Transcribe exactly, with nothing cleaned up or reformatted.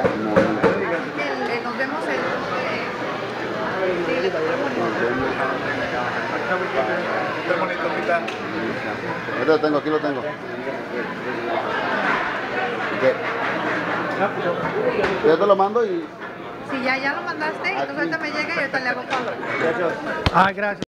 El- Nos vemos el... Está bonito, ahorita. Ahorita lo tengo, aquí lo tengo. ¿Qué? Yo te lo mando y... Si ya, ya lo mandaste, entonces ahorita me llega y ahorita le hago pago. Ah, gracias.